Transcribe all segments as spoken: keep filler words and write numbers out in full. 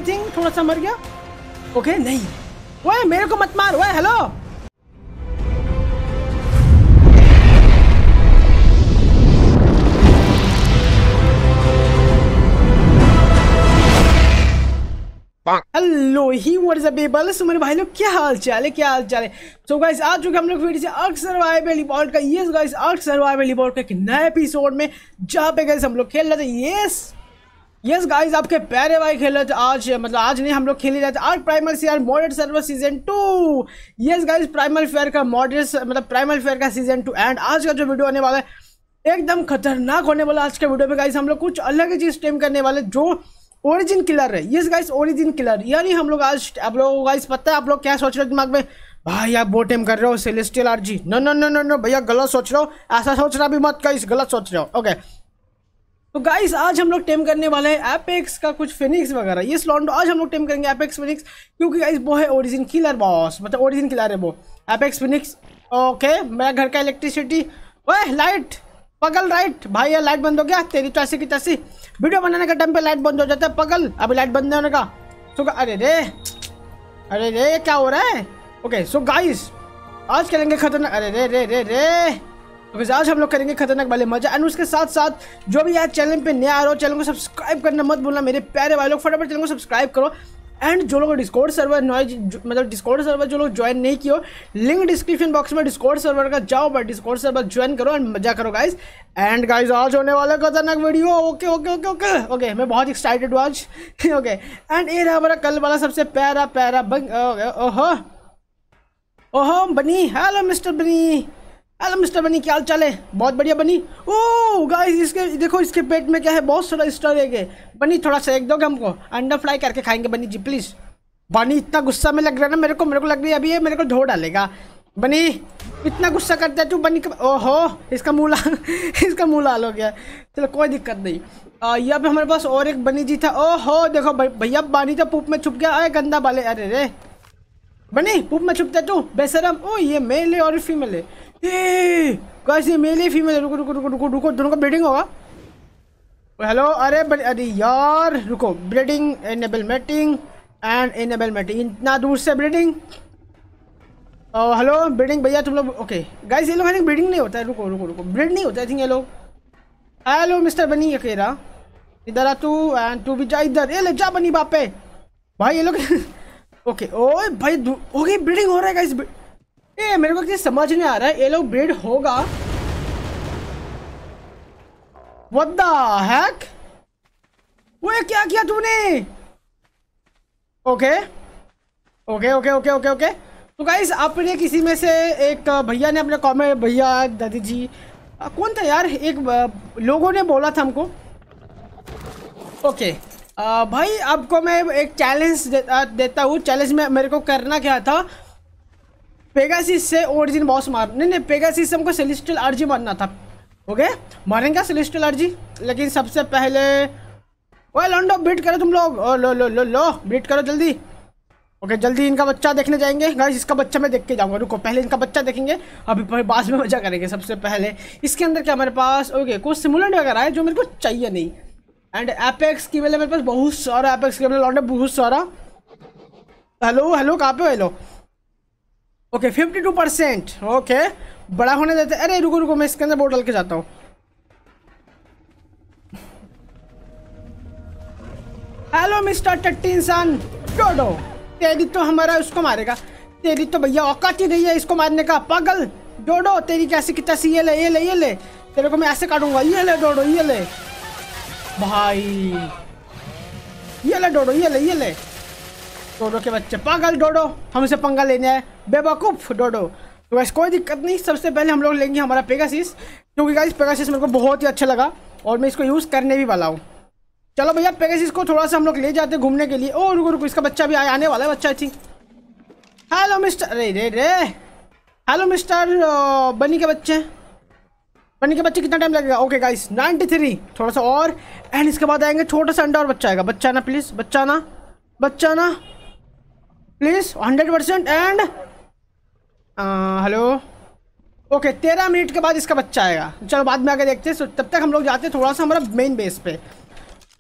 Think थोड़ा सा मर गया। ओके नहीं, ओए मेरे को मत मार, ओए hello. Hello hi what is up people, so मेरे भाई लोग क्या हाल चाल है, क्या हाल चाल है। सो गाइस आ चुके हम लोग फिर से आर्क सर्वाइवल रिवॉल्ट का, yes guys Ark survival revolt का एक नया एपिसोड में, जहाँ पे गाइस हम लोग खेल रहे थे। यस यस गाइस आपके प्यारे भाई खेल रहे थे आज, मतलब आज नहीं, हम लोग खेल रहे थे Ark primal CR modern server season two. Yes guys primal fear का मॉडर्न मतलब प्राइमल फेयर का सीजन टू। एंड आज का जो वीडियो आने वाला है एकदम खतरनाक होने वाला। आज के वीडियो में गाइस हम लोग कुछ अलग ही चीज टेम करने वाले, जो ओरिजिन किलर है। यस गाइस ओरिजिन किलर, यानी हम लोग आज, आप लोगों को गाइस पता है आप लोग क्या सोच रहे हो दिमाग में, भाई आप वो टेम कर रहे हो celestial RG. No no no no no भैया गलत सोच रहे हो, ऐसा सोचना भी मत गाइस, गलत सोच रहे हो। ओके तो गाइस आज हम लोग टेम करने वाले हैं एपेक्स का कुछ फिनिक्स वगैरह। ये लॉन्डो आज हम लोग टेम करेंगे एपेक्स फिनिक्स, क्योंकि गाइस वो है ओरिजिन किलर बॉस, मतलब ओरिजिन किलर है वो एपेक्स फिनिक्स। ओके मेरा घर का इलेक्ट्रिसिटी, ओए लाइट पगल, राइट भाई यार लाइट बंद हो गया तेरी तो ऐसी की तैसी। वीडियो बनाने का टाइम पे लाइट बंद हो जाता है पगल, अभी लाइट बंद होने का। सो अरे रे अरे रे ये क्या हो रहा है। ओके सो गाइस आज करेंगे खतरनाक, अरे रे रे रे रे ओके आज हम लोग करेंगे खतरनाक वाले मजा। एंड उसके साथ साथ जो भी यार चैनल पे नया आ रहा हो, चैनल को सब्सक्राइब करना मत भूलना मेरे प्यारे भाई लोग, फटाफट चैनल को सब्सक्राइब करो। एंड जो लोग डिस्कॉर्ड सर्वर नॉइज मतलब डिस्कॉर्ड सर्वर जो लोग ज्वाइन नहीं किए हो, लिंक डिस्क्रिप्शन बॉक्स में डिस्कॉर्ड सर्वर का जाओ, बट डिस्कॉर्ड सर्वर ज्वाइन करो एंड मजा करो गाइस। एंड गाइस आज होने वाला खतरनाक video. Okay okay okay okay okay मैं बहुत एक्साइटेड हूँ आज। ओके एंड ये रहा हमारा कल वाला सबसे प्यारा प्यारा बंग। ओहो ओहो bunny, hello mister bunny, hello mister bunny क्या हाल चाल है। बहुत बढ़िया बनी। ओह गाइस इसके देखो इसके पेट में क्या है, बहुत सारा स्टार है। बनी थोड़ा सा एक दोगे हमको, अंडा फ्राई करके खाएंगे बनी जी प्लीज। बनी इतना गुस्सा में लग रहा है ना मेरे को, मेरे को लग रही है अभी ये मेरे को धो डालेगा। बनी इतना गुस्सा करता है तू बनी। ओहो इसका मुँह लाल इसका मुँह लाल हो गया। चलो कोई दिक्कत नहीं। यहाँ पे हमारे पास और एक बनी जी था। ओहो देखो भैया बनी तो पूप में छुप गया। अरे गंदा बाले, अरे रे बनी पूप में छुपता तू बेशरम। ओ ये मेल है और फीमेल है। ए गाइस ये मेल है फीमेल है। रुको रुको रुको रुको रुको दोनों का ब्रीडिंग होगा। हेलो अरे अरे यार रुको, breeding enable mating and enable mating, इतना दूर से ब्रीडिंग। हेलो ब्रीडिंग भैया तुम लोग। ओके गाइस ये लोग आई थिंक ब्रीडिंग नहीं होता है। रुको रुको रुको ब्रीड नहीं होता है थिंक ये लोग। हेलो मिस्टर बनी अकेला इधर आ तू, एंड तू भी जा इधर। ये ले जा बनी बापे भाई ये लोग। ओके ओए भाई ओके ब्रीडिंग हो रहा है गाइस। ए मेरे को किसी समझ नहीं आ रहा है ये लोग ब्रीड होगा। व्हाट द हैक, वो क्या किया तूने। Okay okay okay okay okay okay तो गाइस आपने किसी में से एक भैया ने अपने कॉमेंट, भैया दादी जी कौन था यार, एक लोगों ने बोला था हमको। ओके आ, भाई आपको मैं एक चैलेंज दे, देता हूँ। चैलेंज में मेरे को करना क्या था, पेगासिस से ओरिजिन बॉस मार, नहीं नहीं पेगासिस से हमको सेलेस्टियल आरजी मारना था। ओके मारेंगे सेलेस्टियल आरजी, लेकिन सबसे पहले ओए लॉन्डो ब्रीड करो तुम लोग। ओ लो लो लो लो ब्रीड करो जल्दी। ओके जल्दी इनका बच्चा देखने जाएंगे गाइस। इसका बच्चा मैं देख के जाऊंगा, रुको पहले इनका बच्चा देखेंगे, अभी बाद में मजा करेंगे। सबसे पहले इसके अंदर क्या हमारे पास, ओके कुछ सिमुलेंट वगैरह है जो मेरे को चाहिए नहीं। एंड एपेक्स की मेरे पास बहुत सारा एपेक्स की लॉन्डो बहुत सारा। हेलो हेलो कहाँ पे हो hello. Okay fifty two percent okay बड़ा होने देते। अरे रुको रुको मैं इसके अंदर बोर्ड डाल के जाता हूँ। हेलो मिस्टर टट्टी इंसान डोडो, तेरी तो हमारा उसको मारेगा, तेरी तो भैया औकात ही नहीं है इसको मारने का पागल। डोडो तेरी कैसी की तैसी, ये ले ये ले ये ले, तेरे को मैं ऐसे काटूंगा। ये ले डोडो ये ले भाई, ये ले डोडो ये ले ये ले। डोडो के बच्चे पागल, डोडो हमसे पंगा लेने आए बेवकूफ डोडो। तो वैसे कोई दिक्कत नहीं, सबसे पहले हम लोग लेंगे हमारा पेगासिस, क्योंकि गाइस पेगासिस मेरे को बहुत ही अच्छा लगा और मैं इसको यूज़ करने भी वाला हूँ। चलो भैया पेगासिस को थोड़ा सा हम लोग ले जाते घूमने के लिए। ओ रुको रुको इसका बच्चा भी आने वाला है, बच्चा आई थिंक। हेलो मिस्टर, अरे रे रे हेलो मिस्टर बनी के बच्चे, बनी के बच्चे कितना टाइम लगेगा। ओके गाइस नाइन्टी थ्री थोड़ा सा और, एंड इसके बाद आएंगे छोटा सा अंडा और बच्चा आएगा। बच्चा ना प्लीज़, बच्चा ना बच्चा ना please hundred percent. And hello okay तेरह मिनट के बाद इसका बच्चा आएगा। चलो बाद में आके देखते हैं। तब तक हम लोग जाते हैं थोड़ा सा हमारा मेन बेस पे।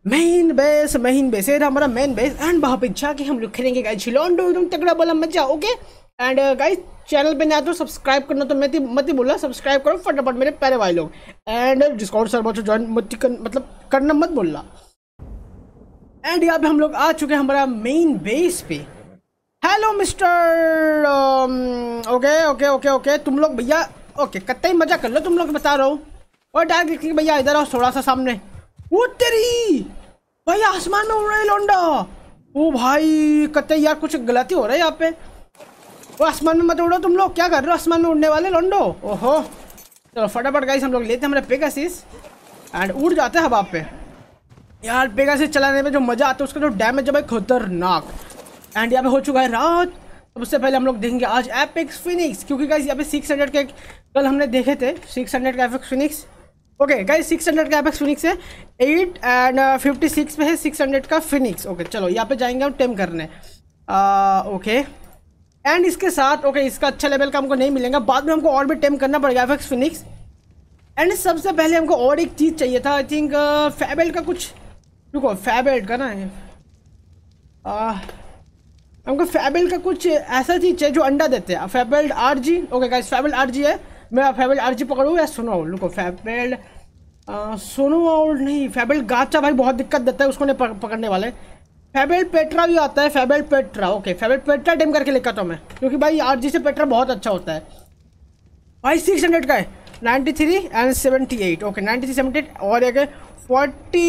मेन बेस मेन बेस ये हमारा मेन बेस एंड वहाँ पे जाके हम लोग खेलेंगे गाइस लॉन्डो एकदम तगड़ा वाला मजा। ओके एंड गाइस चैनल पे नया तो सब्सक्राइब करना तो मैं मत ही बोला, सब्सक्राइब करो फटाफट मेरे प्यारे भाई लोग। एंड डिस्कॉर्ड सर्वर ज्वाइन मत कर, मतलब करना मत बोलना। एंड यहाँ पे हम लोग आ चुके हैं हमारा मेन बेस पे। Hello mister okay okay okay okay तुम लोग भैया ओके कतई मजा कर लो तुम लोग, बता रहा हूँ। और डायरेक्ट भैया इधर आओ थोड़ा सा सामने। वो तेरी भाई आसमान में उड़ रहा है लौंडा। ओ भाई कतई यार कुछ गलती हो रहा है यहाँ पे। वो आसमान में मत उड़ो तुम लोग, क्या कर रहे हो आसमान में उड़ने वाले लौंडो। ओहो चलो फटाफट गाइस हम लोग लेते हैं हमारे पेगासिस एंड उड़ जाते हैं हवा पे। यार पेगासिस चलाने में जो मजा आता है उसका जो डैमेज है भाई खतरनाक। एंड यहाँ पे हो चुका है रात। तो उससे पहले हम लोग देखेंगे आज एपेक्स फिनिक्स, क्योंकि गाइस यहाँ पे सिक्स हंड्रेड के कल हमने देखे थे सिक्स हंड्रेड का apex phoenix. Okay guys six hundred का एपेक्स फिनिक्स है एट एंड फिफ्टी सिक्स पे है सिक्स हंड्रेड का फिनिक्स। ओके चलो यहाँ पे जाएंगे हम टेम करने। ओके एंड इसके साथ ओके okay, इसका अच्छा लेवल का हमको नहीं मिलेगा, बाद में हमको और भी टेम करना पड़ेगा एपेक्स फिनिक्स। एंड सबसे पहले हमको और एक चीज़ चाहिए था, आई थिंक फैबेल्ट का कुछ, रुको फैबेल्ट का ना है uh, हमको फैबेल्ट का कुछ ऐसा चीज़ है जो अंडा देते हैं। Fabled R G okay guys fabled R G है। मैं फैबेल्ट आर जी पकड़ूँ या सुनो लुको फैबेल्ट सुनो और नहीं फैबेल्ट गाचा भाई बहुत दिक्कत देता है, उसको नहीं पकड़ने वाले। फैबेल्ट पेट्रा भी आता है, fabled Petra okay fabled Petra tame करके लेकर आता हूँ मैं, क्योंकि भाई आर जी से पेट्रा बहुत अच्छा होता है भाई। सिक्स हंड्रेड का है ninety three and seventy eight okay ninety three seventy eight और एक है फोर्टी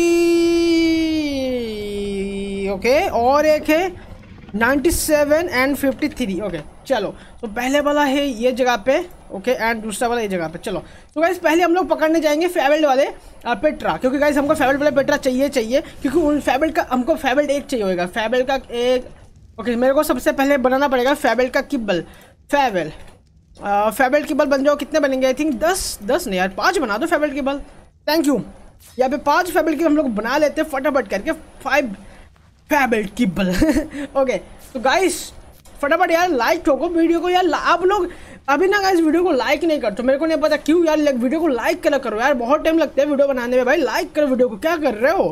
ओके और एक है ninety seven and fifty three okay चलो। तो पहले वाला है ये जगह पे ओके एंड दूसरा वाला ये जगह पे। चलो तो गाइस पहले हम लोग पकड़ने जाएंगे फैबेल्ट वाले पेट्रा, क्योंकि गाइस हमको फैबेल्ट वाले पेट्रा चाहिए चाहिए क्योंकि उन फैबेल्ट का हमको फैबेल्ट एक चाहिए होगा, फैबेल्ट का एक ओके। मेरे को सबसे पहले बनाना पड़ेगा फैबेल्ट का किब्बल। फैबेल फैबेल्ट किब्बल बन जाओ, कितने बनेंगे आई थिंक दस दस नहीं यार पाँच बना दो फैबेल्ट किब्बल। Thank you. यहाँ पे पाँच फैबेल्ट किब्बल हम लोग बना लेते हैं फटाफट करके, फाइव फैबेल्ट किब्बल ओके। तो गाइस फटाफट यार लाइक ठोको वीडियो को यार। आप लोग अभी ना गाइस वीडियो को लाइक नहीं करते, मेरे को नहीं पता क्यों यार। वीडियो को लाइक करा करो यार, बहुत टाइम लगता है वीडियो बनाने में भाई। लाइक करो वीडियो को, क्या कर रहे हो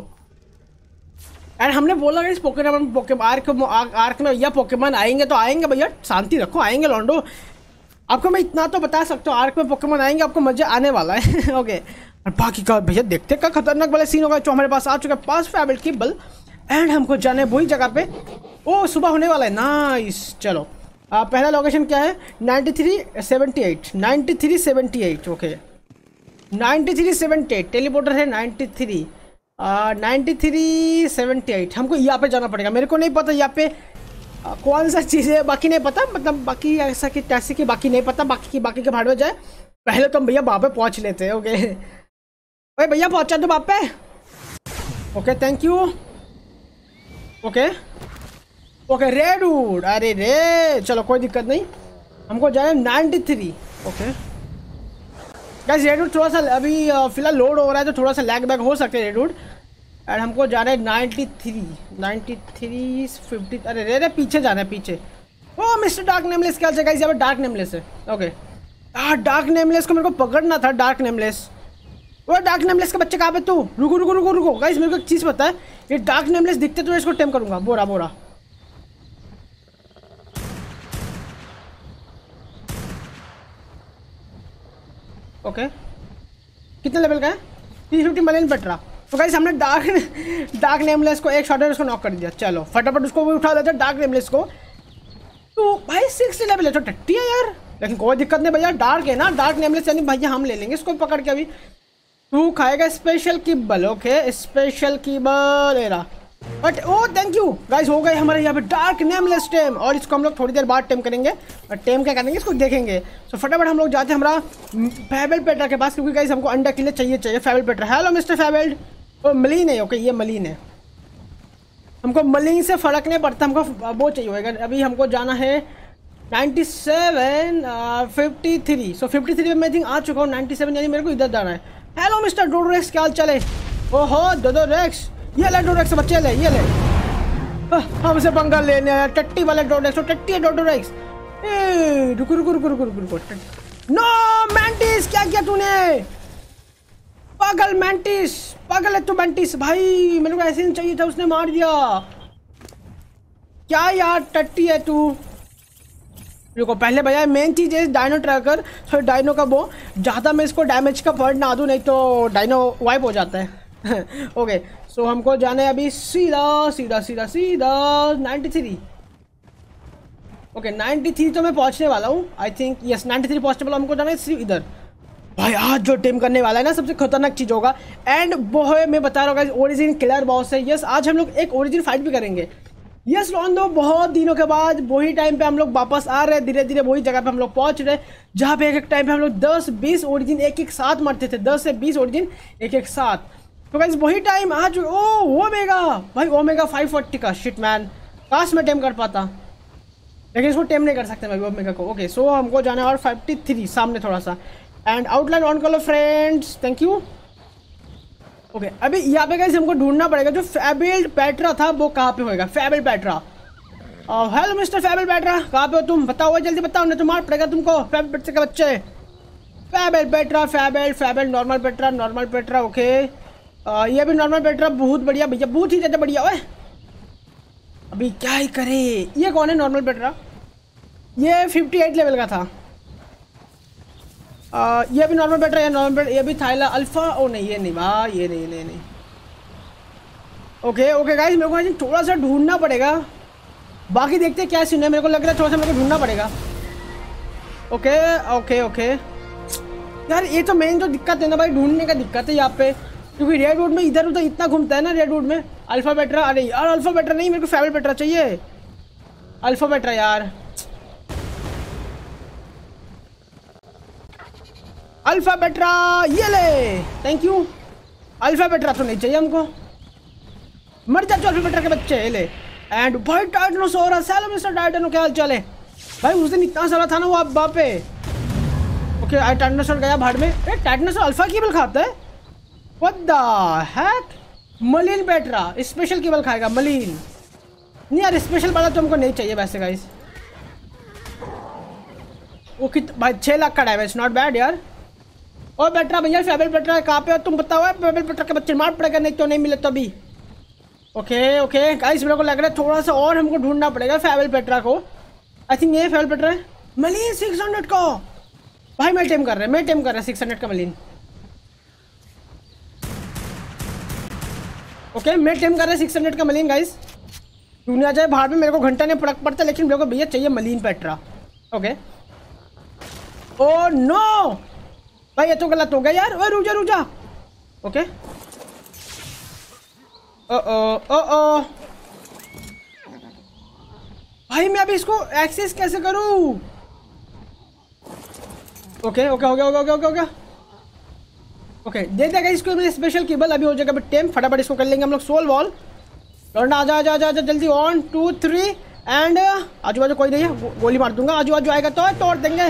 यार। हमने बोला guys Pokemon poke Ark Ark में भैया पोकेमॉन आएंगे तो आएंगे भैया, शांति रखो आएंगे लॉन्डो। आपको मैं इतना तो बता सकता हूँ आर्क में पोकेमॉन आएंगे, आपको मजा आने वाला है ओके। और बाकी का भैया देखते का खतरनाक वाला सीन होगा जो हमारे पास आ चुका है पास फैबेल्ट किब्बल। एंड हमको जाना है वही जगह पे। ओ सुबह होने वाला है नाइस। चलो आ, पहला लोकेशन क्या है ninety three seventy eight ninety three seventy eight okay ninety three seventy eight teleporter है ninety three ninety three seventy eight. हमको यहाँ पे जाना पड़ेगा, मेरे को नहीं पता यहाँ पे आ, कौन सा चीज़ है, बाकी नहीं पता, मतलब बाकी ऐसा कि तैसे की बाकी नहीं पता, बाकी की बाकी के भाड़ में जाए। पहले तो हम भैया वहाँ पे पहुँच लेते हैं ओके। भाई भैया पहुँचा दो वहाँ पे okay thank you okay okay redwood. अरे रे चलो कोई दिक्कत नहीं, हमको जाना है ninety three okay. Guys redwood थोड़ा सा अभी फिलहाल लोड हो रहा है तो थोड़ा सा लैग बैग हो सकता है रेडवुड। एंड हमको जाना है ninety three ninety three fifty. अरे रे रे पीछे जाना है पीछे। ओ मिस्टर डार्क नेमलेस क्या गाइस, यहाँ पे डार्क नेमलेस है ओके। हाँ डार्क नेमलेस को मेरे को पकड़ना था। डार्क नेमलेस वो डार्क नेमलेस के बच्चे कहाँ पे तू? रुको रुको रुको रुको गाइस मेरे को एक चीज़ पता है, ये डार्क नेमलेस दिखते तो मैं इसको टेम करूँगा। बोरा बोरा ओके कितने लेवल का है? थ्री फिफ्टी मलिन पेट्रा। तो गाइस हमने डार्क डार्क नेमलेस को एक शॉट में उसको नॉक कर दिया। चलो फटाफट उसको भी उठा देते हैं डार्क नेमलेस को। तो भाई सिक्सटी लेवल है तो टट्टी है यार, लेकिन कोई दिक्कत नहीं भैया, डार्क है ना डार्क नेमलेस यानी भैया हम ले लेंगे इसको पकड़ के। अभी तू खाएगा special kibble okay special kibble ले रहा। But oh thank you guys हो गए हमारे यहाँ पे डार्क नेमलेस टेम। और इसको हम लोग थोड़ी देर बाद टेम करेंगे और टेम क्या करेंगे इसको देखेंगे। सो फटाफट हम लोग जाते हैं हमारा फैबेल्ट पेट्रा के पास, क्योंकि गाइस हमको अंडा के लिए चाहिए चाहिए fabled Petra. Hello mister fabled. Oh मलीन है ओके ये मलीन है, हमको मलीन से फर्क नहीं पड़ता, हमको वो चाहिए होगा। अभी हमको जाना है ninety seven fifty three. So fifty three में मैं थिंक आ चुका हूँ, नाइन्टी सेवन यानी मेरे को इधर जाना है। हेलो मिस्टर डोडोरेक्स क्या हाल चले? ओहो डोडोरेक्स ये ले डोडोरेक्स बच्चे ले ये ले हमसे पंगा लेने आया टट्टी वाले डोडोरेक्स। टट्टी है डोडोरेक्स। ए रुको रुको रुको रुको रुको रुको नो मैंटिस क्या किया तूने? पागल मैंटिस, पागल है तू मैंटिस भाई, मेरे को ऐसे नहीं चाहिए था, उसने मार दिया। क्या यार टट्टी है तू। देखो पहले भैया मेन चीज़ है डायनो ट्रैकर, तो डायनो का वो ज़्यादा मैं इसको डैमेज का पॉइंट ना दूँ, नहीं तो डायनो वाइप हो जाता है। ओके सो हमको जाना है अभी सीधा सीधा सीधा सीधा ninety three. Okay ninety three तो मैं पहुंचने वाला हूँ I think, yes ninety three पहुंचने वाला, हमको जाना है सिर्फ इधर। भाई आज जो टीम करने वाला है ना सबसे खतरनाक चीज़ होगा, एंड वो है मैं बता रहा हूँ ओरिजिन किलर बॉस है। यस आज हम लोग एक ओरिजिन फाइट भी करेंगे। यस लॉन दो बहुत दिनों के बाद वही टाइम पे हम लोग वापस आ रहे हैं, धीरे धीरे वही जगह पे हम लोग पहुंच रहे हैं जहाँ पे एक एक टाइम पे हम लोग दस बीस ओरिजिन एक एक साथ मारते थे, दस से बीस ओरिजिन एक एक साथ। तो गाइस वही टाइम आज। ओ ओमेगा भाई, ओमेगा फाइव फोर्टी का शिट मैन, काश मैं टेम कर पाता, लेकिन इसको टेम नहीं कर सकते भाई ओमेगा को। ओके सो हमको जाना है और फिफ्टी थ्री सामने थोड़ा सा, एंड आउटलाइन ऑन कर लो फ्रेंड्स, थैंक यू। ओके अभी यहाँ पे गाइस हमको ढूंढना पड़ेगा जो फैबिल्ड पेट्रा था वो कहाँ पे होएगा। Fabled Petra, hello mister fabled Petra, कहाँ पे हो तुम, बताओ जल्दी बताओ, नहीं तो मार पड़ेगा तुमको फैबिल्ड पेट्रा के बच्चे। Fabled Petra, fabled fabled normal Petra, normal Petra. Okay ये भी नॉर्मल पेट्रा, बहुत बढ़िया भैया, बहुत ही ज़्यादा बढ़िया। ओए अभी क्या ही करे, ये कौन है नॉर्मल पेट्रा, ये फिफ्टी एट लेवल का था। आ, ये भी नॉर्मल पेट्रा, ये नॉर्मल पेट्रा, ये भी थाइला अल्फा। ओ नहीं ये नहीं भाई, ये नहीं नहीं नहीं। ओके ओके गाइस मेरे को आज थोड़ा सा ढूंढना पड़ेगा, बाकी देखते हैं क्या सीन है। मेरे को लग रहा है थोड़ा सा मेरे को ढूंढना पड़ेगा। ओके ओके ओके यार ये तो मेन जो दिक्कत है ना भाई, ढूंढने का दिक्कत है यहाँ पे, क्योंकि रेड वुड में इधर उधर इतना घूमता है ना रेड वुड में। अल्फा पेट्रा, अरे यार अल्फा पेट्रा नहीं, मेरे को फैबिल्ड पेट्रा चाहिए। अल्फा पेट्रा यार, अल्फा पेट्रा ये ले, थैंक यू। अल्फा पेट्रा तो नहीं चाहिए हमको, मर जा अल्फा पेट्रा के बच्चे, ये ले। एंड भाई टाइटनोसोरस, हेलो मिस्टर टाइटनो, क्या हाल चाल है भाई। उस दिन इतना सारा था ना वो आप बाप पे। ओके आई टाइटनोसोर गया भाड़ में। ए टाइटनोसोर अल्फा कीबल खाता है, व्हाट द हैक। मलिन पेट्रा स्पेशल कीबल खाएगा, मलिन नहीं यार, स्पेशल वाला तो हमको नहीं चाहिए वैसे गाइस। वो कित भाई छः लाख का डैमेज, नॉट बैड यार। और पेट्रा भैया फैबिल्ड पेट्रा कहाँ पे हो तुम बताओ, फैबिल्ड पेट्रा के बच्चे मार पड़ेगा, नहीं तो नहीं मिले तो अभी। ओके ओके गाइस मेरे को लग रहा है थोड़ा सा और हमको ढूंढना पड़ेगा फैबिल्ड पेट्रा को। आई थिंक ये फैबिल्ड पेट्रा है। मलिन सिक्स हंड्रेड का भाई, मैं टेम कर रहा है, मैं टेम कर रहा है सिक्स हंड्रेड का मलिन। ओके मैं टेम कर रहा है सिक्स हंड्रेड का मलिन गाइस। दुनिया जाए बाहर में मेरे को घंटा नहीं फर्क पड़ता, लेकिन मेरे को भैया चाहिए मलिन पेट्रा। ओके ओ नो भाई ये तो गलत हो गया यार, ओए रुक जा रुक जा। ओके ओ ओ ओ ओ भाई मैं अभी इसको एक्सेस कैसे करूं। ओके ओके हो गया हो गया हो गया हो गया ओके दे देगा इसको मेरे स्पेशल केबल, अभी हो जाएगा टेम, फटाफट इसको कर लेंगे हम लोग सोल वॉल। लौंडा आजा आजा आजा जल्दी, वन टू थ्री एंड आजू बाजू कोई नहीं है, गो, गोली मार दूंगा, आजू बाजू आएगा तो तोड़ देंगे।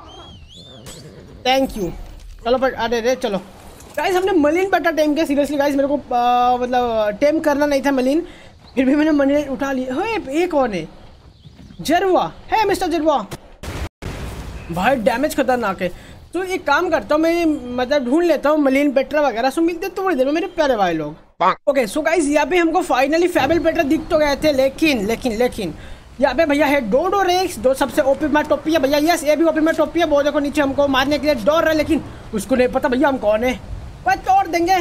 Thank you. चलो पर अरे रे चलो गाइस, हमने मलिन पेट्रा टेम किया सीरियसली गाइस। मेरे को आ, मतलब टेम करना नहीं था मलिन, फिर भी मैंने मलिन उठा लिया। हो ये कौन है, जरवा है मिस्टर जरवा भाई, डैमेज खतरनाक है। तो एक काम करता हूँ मैं, मतलब ढूंढ लेता हूँ मलिन पेट्रा वगैरह, सो मिलते थोड़ी देर में मेरे प्यारे भाई लोग। ओके सो गाइस यहाँ पे हमको फाइनली फैबिल्ड पेट्रा दिख तो गए थे, लेकिन लेकिन लेकिन यहाँ पे भैया है डोडो रेक्स, दो सबसे ओपी में टोपी है भैया। यस ये भी ओपी में टोपी है, वो देखो नीचे हमको मारने के लिए दौड़ रहा है, लेकिन उसको नहीं पता भैया हम कौन है, वह तोड़ देंगे।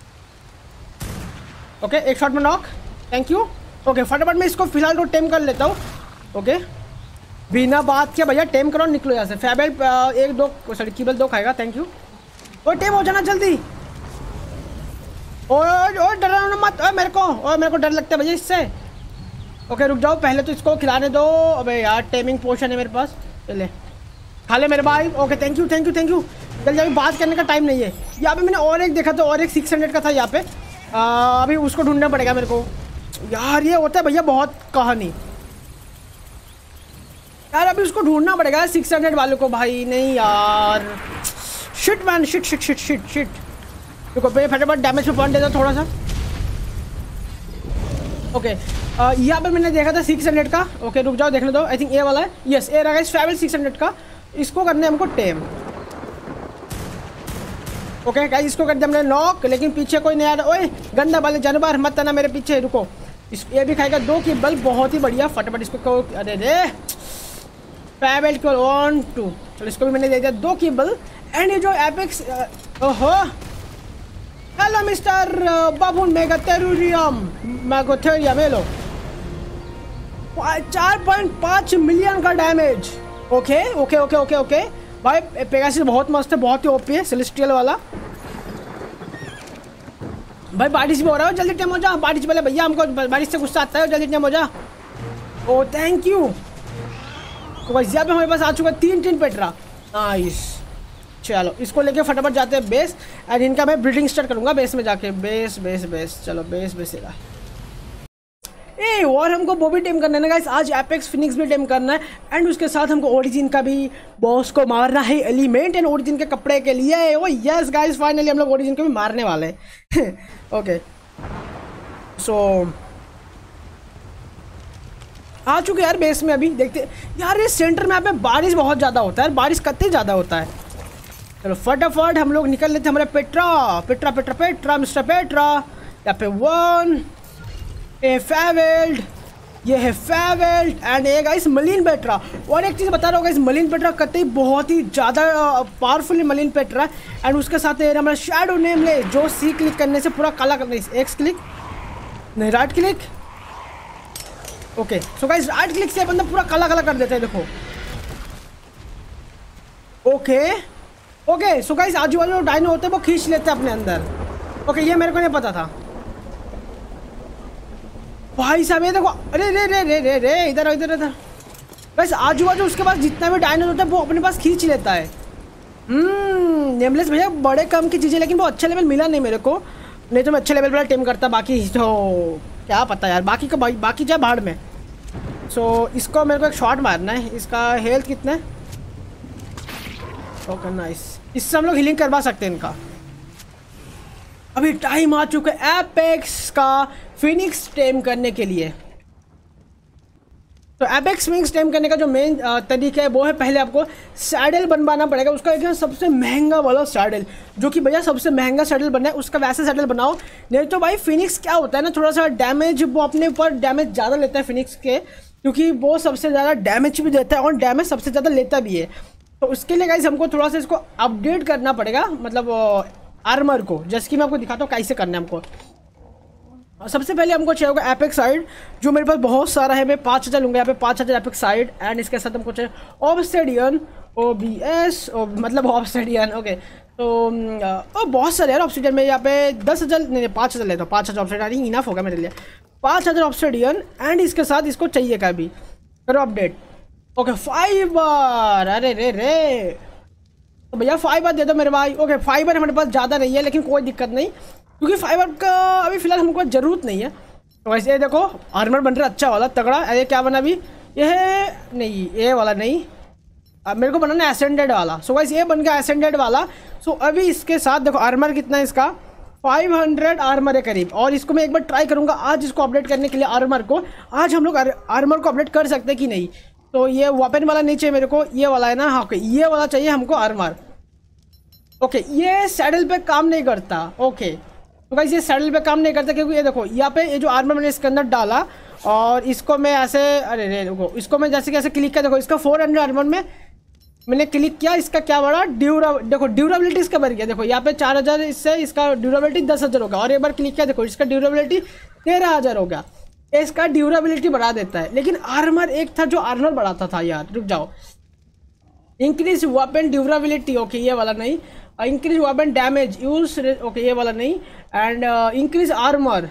ओके एक शॉट में नॉक, थैंक यू। ओके फटाफट मैं इसको फिलहाल तो टेम कर लेता हूँ। ओके बिना बात के भैया टेम करो, निकलो यहाँ से। फैबिल्ड एक दो सॉरी कीबल दो खाएगा, थैंक यू। और टेम हो जाना जल्दी। और और डराना मत, और मेरे को और मेरे को डर लगता है भैया इससे। ओके रुक जाओ, पहले तो इसको खिलाने दो। अबे यार टेमिंग पोशन है मेरे पास, चले खा ले मेरे भाई। Okay thank you thank you thank you. जल्दी अभी बात करने का टाइम नहीं है। यहाँ पे मैंने और एक देखा था, और एक सिक्स हंड्रेड का था यहाँ पे, आ, अभी उसको ढूंढना पड़ेगा मेरे को यार। ये होता है भैया बहुत कहानी यार, अभी उसको ढूंढना पड़ेगा सिक्स हंड्रेड वालों को भाई। नहीं यार shit man, shit shit shit shit shit. देखो भाई फटाफट डैमेज पे पॉइंट देता थोड़ा सा। ओके यहाँ पे मैंने देखा था सिक्स हंड्रेड का। ओके रुक जाओ देखने दो, आई थिंक ए वाला है। यस ए रहा है फैबिल्ड सिक्स हंड्रेड का, इसको करने हमको टेम। ओके गाइस इसको कर दिया हमने नॉक, लेकिन पीछे कोई नहीं आ रहा। ओए गंदा वाले जानवर मत आना मेरे पीछे, रुको। इस ये भी खाएगा दो की बल, बहुत ही बढ़िया। फटाफट इसको को, अरे रे पैवेल को वन टू, चलो इसको भी मैंने दे दिया दो की बल। एंड ये जो एपेक्स, ओहो हेलो मिस्टर बाबून मेगा टेरुरियम मैगोथेरियम, ये लो चार पॉइंट पाँच मिलियन का damage. Okay okay okay okay okay भाई पेगासस बहुत मस्त है, बहुत ही ओपी है सेलेस्टियल वाला। भाई बारिश भी हो रहा है, जल्दी टाइम हो जा। बारिश वाले भैया हमको बारिश से गुस्सा आता है, जल्दी टाइम हो जा। Oh thank you. तो भाई यहाँ पे हमारे पास आ चुका है तीन तीन पेट्रा, नाइस। चलो इसको लेके फटाफट जाते हैं बेस, एंड इनका मैं ब्रीडिंग स्टार्ट करूंगा बेस में जाके। बेस बेस बेस चलो बेस बेस है ए, और हमको वो भी टेम करना है ना गाइस, आज एपेक्स फिनिक्स भी टेम करना है। एंड उसके साथ हमको ओरिजिन का भी बॉस को मारना है, एलिमेंट एंड ओरिजिन के कपड़े के लिए। ओ यस गाइस फाइनली हम लोग ओरिजिन को भी मारने वाले हैं। ओके सो आ चुके यार बेस में। अभी देखते यार, ये सेंटर में यहाँ पे बारिश बहुत ज़्यादा होता है, बारिश कतई ज़्यादा होता है। चलो फटाफट हम लोग निकल लेते हैं हमारे Petra Petra Petra Petra mister Petra. यहाँ पे वन ए फेवेल्ड, ये है फेवेल्ड एंड ये गाइस मलिन पेट्रा। और एक चीज़ बता रहा हूँ गाइस, मलिन पेट्रा कतई बहुत ही ज़्यादा पावरफुल मलिन पेट्रा। एंड उसके साथ ये हमारा शैडो नेम ले, जो सी क्लिक करने से पूरा काला करने, एक्स क्लिक नहीं right click. Okay so guys right click से बंदा पूरा काला काला कर देता है, देखो। ओके ओके सो गाइस आजू बाजू डायनो होते हैं वो खींच लेते हैं अपने अंदर। ओके ये मेरे को नहीं पता था भाई साहब। ये देखो, अरे रे रे रे रे रे इधर इधर इधर बस आजू बाजू उसके पास जितना भी डायनो होता है वो अपने पास खींच लेता है। हम्म नेमलेस भैया बड़े कम की चीज़ें, लेकिन वो अच्छा लेवल मिला नहीं मेरे को, नहीं तो मैं अच्छे लेवल पर टेम करता। बाकी तो क्या पता यार, बाकी का बाकी क्या भाड़ में। सो so, इसको मेरे को एक शॉट मारना है। इसका हेल्थ कितना है? ओके नाइस, इससे हम लोग हीलिंग करवा सकते हैं इनका। अभी टाइम आ चुका है एपेक्स का फिनिक्स टेम करने के लिए। तो एपेक्स फिनिक्स टेम करने का जो मेन तरीका है वो है, पहले आपको सैडल बनवाना पड़ेगा। उसका एक सबसे महंगा वाला सैडल, जो कि भैया सबसे महंगा सैडल बनना है, उसका वैसा सैडल बनाओ। नहीं तो भाई फिनिक्स क्या होता है ना, थोड़ा सा डैमेज, वो अपने ऊपर डैमेज ज़्यादा लेता है फिनिक्स के, क्योंकि वो सबसे ज़्यादा डैमेज भी देता है और डैमेज सबसे ज़्यादा लेता भी है। तो उसके लिए गाइस हमको थोड़ा सा इसको अपडेट करना पड़ेगा, मतलब आर्मर को। जैसे कि मैं आपको दिखाता हूँ कैसे करना है हमको। सबसे पहले हमको चाहिए होगा एपेक्स साइड, जो मेरे पास बहुत सारा है। मैं पाँच हज़ार लूँगा यहाँ पे, पाँच हज़ार एपेक्स साइड। एंड इसके साथ हमको चाहिए ऑब्सिडियन, ओ बी एस, मतलब ऑब्सिडियन। ओके तो ओ, बहुत सारे यार ऑब्सिडियन में। यहाँ पे दस हज़ार नहीं पाँच हज़ार लेता हूँ, पाँच हज़ार ऑब्सिडियन आई इनफ होगा मेरे लिए। पाँच हज़ार ऑब्सिडियन एंड इसके साथ इसको चाहिए का भी करो अपडेट। ओके फाइबर, अरे रे रे तो भैया फाइबर दे दो मेरे भाई। ओके फाइबर हमारे पास ज़्यादा नहीं है, लेकिन कोई दिक्कत नहीं, क्योंकि फाइबर का अभी फिलहाल हमको ज़रूरत नहीं है। तो वैसे ये देखो आर्मर बन रहा है अच्छा वाला तगड़ा। अरे क्या बना अभी, ये है नहीं, ये वाला नहीं, अब मेरे को बनाना है एसेंडेड वाला। सो वैसे ये बन गया एसेंडेड वाला। सो अभी इसके साथ देखो आर्मर कितना है इसका, पाँच सौ आर्मर है करीब। और इसको मैं एक बार ट्राई करूँगा आज इसको अपडेट करने के लिए। आर्मर को आज हम लोग आर्मर को अपडेट कर सकते हैं कि नहीं। तो ये वेपन वाला नहीं चाहिए मेरे को, ये वाला है ना, हाँ ओके ये वाला चाहिए हमको आर्मर। ओके ये सैडल पे काम नहीं करता। ओके तो गाइस ये सैडल पे काम नहीं करता, क्योंकि ये देखो यहाँ पे ये जो आर्मर मैंने इसके अंदर डाला और इसको मैं ऐसे, अरे रे देखो इसको मैं जैसे कैसे क्लिक किया, देखो इसका फोर हंड्रेड आर्मर में मैंने क्लिक किया, इसका क्या बढ़ा ड्यूरा, देखो ड्यूरेबिलिटी इसका बढ़ गया। देखो यहाँ पे चार हज़ार, इससे इसका ड्यूरेबिलिटी दस हज़ार होगा। और एक बार क्लिक किया, देखो इसका ड्यूरेबिलिटी तेरह हज़ार हो गया। इसका ड्यूरेबिलिटी बढ़ा देता है। लेकिन आर्मर एक था जो आर्मर बढ़ाता था यार, रुक जाओ। इंक्रीज वेपन ड्यूरेबिलिटी, ओके ये वाला नहीं। Increase weapon damage use, okay ये वाला नहीं। एंड इंक्रीज आर्मर,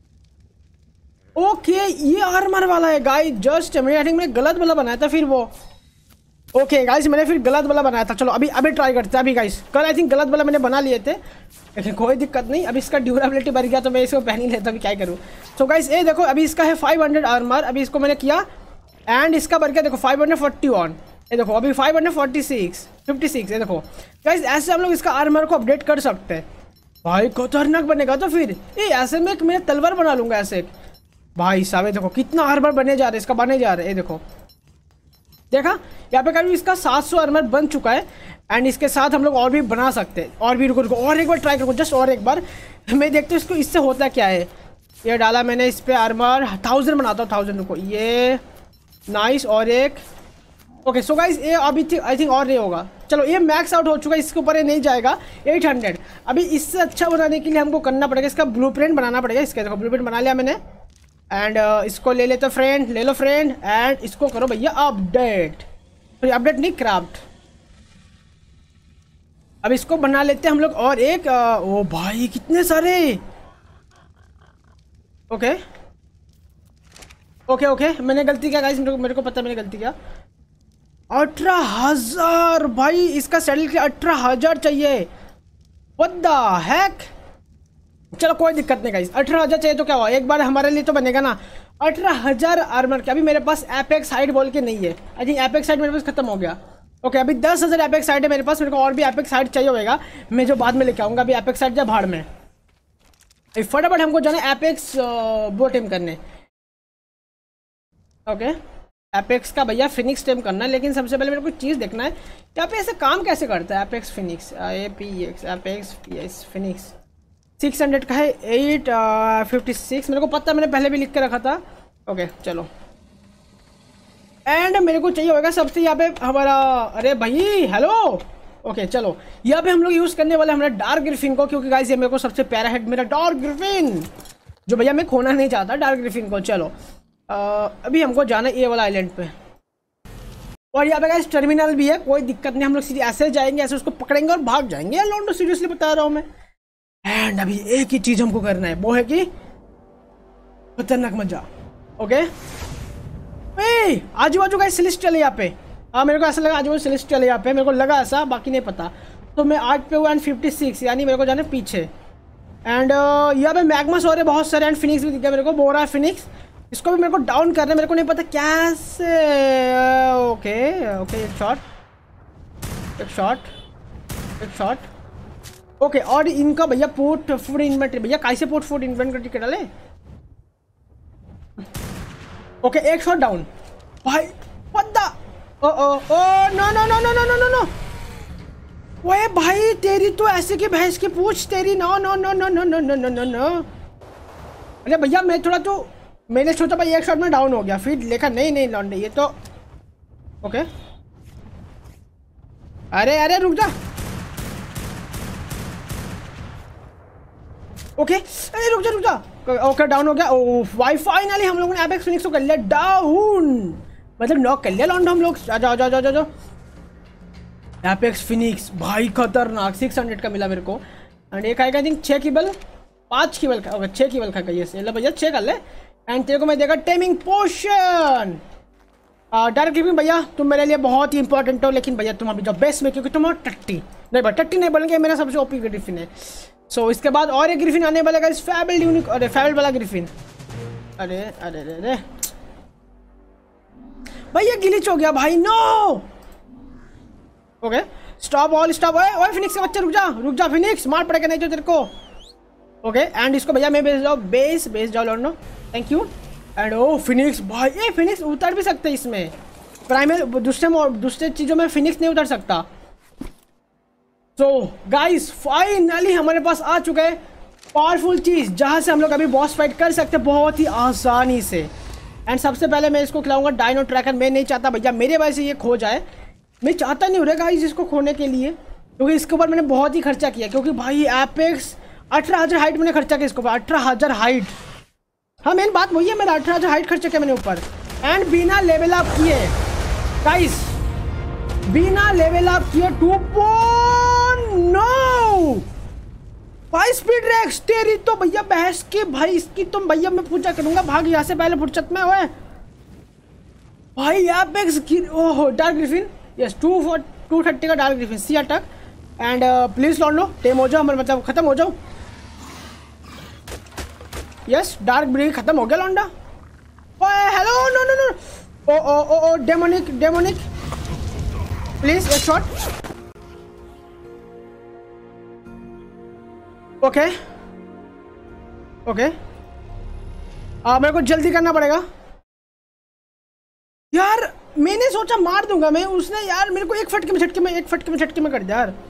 ओके ये आर्मर वाला है गाइस। जस्ट मैंने आई थिंक मैंने गलत वाला बनाया था फिर वो। ओके okay, गाइस मैंने फिर गलत वाला बनाया था। चलो अभी अभी ट्राई करते हैं। अभी गाइस कल आई थिंक गलत वाला मैंने बना लिए थे, लेकिन कोई दिक्कत नहीं। अभी इसका ड्यूरेबिलिटी बढ़ गया तो मैं इसको पहन ही लेता, अभी क्या करूँ। सो गाइस ये देखो अभी इसका है फाइव हंड्रेड आर्मर। अभी इसको मैंने किया एंड इसका बढ़ गया देखो फाइव हंड्रेड फोर्टी वन। ये देखो अभी five hundred forty six, fifty six. ये देखो गाइस ऐसे हम लोग इसका आर्मर को अपडेट कर सकते हैं। भाई खतरनाक बनेगा। तो फिर ये ऐसे में एक मैं तलवार बना लूँगा ऐसे। भाई साहब ये देखो कितना आर्मर बने जा रहा है, इसका बने जा रहा है। ये देखो देखा यहाँ पे कभी इसका सात सौ आर्मर बन चुका है। एंड इसके साथ हम लोग और भी बना सकते हैं, और भी रुको रुको और एक बार ट्राई करूँ, जस्ट और एक बार मैं देखते हूँ इसको इससे होता क्या है। ये डाला मैंने इस पर आर्मर, थाउजेंड बनाता हूँ, थाउजेंड रुको, ये नाइस, और एक ओके। सो गाइस ये अभी आई थिंक और नहीं होगा, चलो ये मैक्स आउट हो चुका है, इसके ऊपर ये नहीं जाएगा एट हंड्रेड। अभी इससे अच्छा बनाने के लिए हमको करना पड़ेगा, इसका ब्लूप्रिंट बनाना पड़ेगा। इसका देखो ब्लूप्रिंट बना लिया मैंने, एंड uh, इसको ले लेते फ्रेंड, ले लो फ्रेंड, एंड इसको करो भैया अपडेट, तो अपडेट नहीं क्राफ्ट। अब इसको बना लेते हैं हम लोग और एक uh, ओ भाई कितने सारे, ओके ओके ओके मैंने गलती किया गाइस, मेरे को पता है मैंने गलती किया। अठारह हजार भाई, इसका सैडल के अठारह हजार चाहिए, व्हाट द हैक। चलो कोई दिक्कत नहीं गाइस, अठारह हजार चाहिए तो क्या हुआ, एक बार हमारे लिए तो बनेगा ना। अठारह हजार आर्मर के, अभी मेरे पास एपेक्स हाइट बोल के नहीं है, आई थिंक एपेक्स हाइट मेरे पास खत्म हो गया। ओके अभी दस हजार एपेक्स हाइट है मेरे पास, मेरे को और भी एपेक्स हाइट चाहिए होगा, मैं जो बाद में लेके आऊँगा। अभी एपेक्स हाइट जा भाड़ में, फटाफट हमको जाना एपेक्स वो टीम करने। ओके एपेक्स का भैया फिनिक्स टेम करना है, लेकिन सबसे पहले मेरे को चीज़ देखना है यहाँ पे ऐसे काम कैसे करता है। Apex phoenix, A P X apex P S phoenix six hundred का है, एट फिफ्टी सिक्स मेरे को पता है, मैंने पहले भी लिख के रखा था। ओके चलो, एंड मेरे को चाहिए होगा सबसे यहाँ पे हमारा, अरे भाई हेलो। ओके चलो यहाँ पे हम लोग यूज़ करने वाले हमारा डार्क ग्रिफिन को, क्योंकि गाइस ये मेरे को सबसे प्यारा है मेरा डार्क ग्रिफिन, जो भैया मैं खोना नहीं चाहता डार्क ग्रिफिन को। चलो Uh, अभी हमको जाना है ए वाला आइलैंड पे, और यहाँ पे गाइस टर्मिनल भी है, कोई दिक्कत नहीं, हम लोग सीधे ऐसे जाएंगे, ऐसे उसको पकड़ेंगे और भाग जाएंगे। यार लॉन्डो सीरियसली बता रहा हूँ मैं। एंड अभी एक ही चीज हमको करना है, वो है कि खतरनाक मजा। ओके आजू बाजू गाइस सेलेस्टियल है यहाँ पे, हाँ मेरे को ऐसा लगा आजू बाजू सेलेस्टियल है यहाँ पे, मेरे को लगा ऐसा, बाकी नहीं पता। तो मैं आठ पे हुआ एंड फिफ्टी सिक्स, यानी मेरे को जाना है पीछे। एंड uh, यहाँ पे मैग्मास हो रहे बहुत सारे, एंड फिनिक्स भी दिख गया मेरे को, बोरा फिनिक्स, इसको भी मेरे को डाउन करना है, मेरे को नहीं पता कैसे। ओके ओके एक शॉट, एक शॉट, एक शॉट। ओके और इनका भैया पोर्ट फूड इन्वेंटरी, भैया कैसे पोर्ट फूड इन्वेंटरी के डाले। ओके एक शॉट डाउन भाई, पद्दा ओ ओ ओ no no no no no no no ओए भाई तेरी तो ऐसे की भैंस की पूछ तेरी, no no no no no no no no no. अरे भैया मैं थोड़ा तो मैंने सोचा भाई एक शॉट में डाउन हो गया, फिर देखा नहीं नहीं लौंडे ये तो। ओके अरे अरे रुक जा, ओके अरे रुक जा रुक जा। ओके डाउन हो गया, ओ भाई फाइनली हम लोगों ने एपेक्स फिनिक्स को कर लिया डाउन, मतलब नॉक कर लिया लौंडा हम लोग। जा जा जा जा जा एपेक्स फिनिक्स भाई खतरनाक, सिक्स हंड्रेड का मिला मेरे को। एंड एक आएगा आई थिंक छः कीबल, पाँच कीबल का, ओके छः कीबल का कहिए से, भैया छः कर ले। एंड तेरे को मैं देगा टेमिंग पोशन, डायरेक्ट गिविंग भैया तुम मेरे लिए बहुत ही इंपॉर्टेंट हो, लेकिन भैया तुम अभी जो बेस्ट में, क्योंकि तुम हो टट्टी नहीं भाई, टट्टी नहीं बोलेंगे, मेरा सबसे ओपी ग्रिफिन है। सो so, इसके बाद और एक ग्रिफिन आने वाला है, फैबल यूनिक, अरे फैबल वाला ग्रिफिन, अरे अरे अरे अरे भाई ये ग्लिच हो गया भाई, no. Okay stop all stop, ओए ओए फिनिक्स के बच्चे रुक जा रुक जा, फिनिक्स मार पड़ेगा नहीं तो तेरे को। ओके एंड इसको भैया मैं भेज जाओ बेस बेस जाओ लॉन्डो, थैंक यू। एंड ओ फिनिक्स भाई, ये फिनिक्स उतर भी सकते इसमें, प्राइमरी दूसरे दूसरे चीज़ों में फिनिक्स नहीं उतर सकता। सो गाइस फाइनली हमारे पास आ चुका है पावरफुल चीज़, जहाँ से हम लोग अभी बॉस फाइट कर सकते हैं बहुत ही आसानी से। एंड सबसे पहले मैं इसको खिलाऊंगा डायनो ट्रैकर, मैं नहीं चाहता भैया मेरे वजह से ये खो जाए, मैं चाहता नहीं हो रहा गाइस इसको खोने के लिए, क्योंकि इसके ऊपर मैंने बहुत ही खर्चा किया, क्योंकि भाई एपेक्स अठारह हज़ार हाइट मैंने खर्चा किया इसके ऊपर, अठारह हज़ार हाइट, हाँ मेन बात वही है, मेरा अठारह हज़ार हाइट खर्चा किया मैंने ऊपर। एंड बिना लेवल अप किए गाइस, बिना लेवल अप किए टू पॉइंट नो भाई स्पीड रेक्स, तेरी तो भैया बहस की भाई, इसकी तुम तो भैया मैं पूजा करूंगा, भाग यहाँ से पहले फुर्सत में हुए भाई। एपेक्स ओहो dark griffin, yes two four two thirty का डार्क ग्रिफिन सी अटक। एंड प्लीज लॉन्ड लो टेम हो जाओ, मतलब खत्म हो जाओ। यस डार्क ब्रिग खत्म हो गया लॉन्डा। ओए हेलो नो नो नो, ओ ओ ओ ओ डेमोनिक डेमोनिक प्लीज एक शॉट। ओके ओके आ, मेरे को जल्दी करना पड़ेगा यार, मैंने सोचा मार दूंगा मैं, उसने यार मेरे को एक फटके में झटके में एक फटके में झटके में कर दिया यार।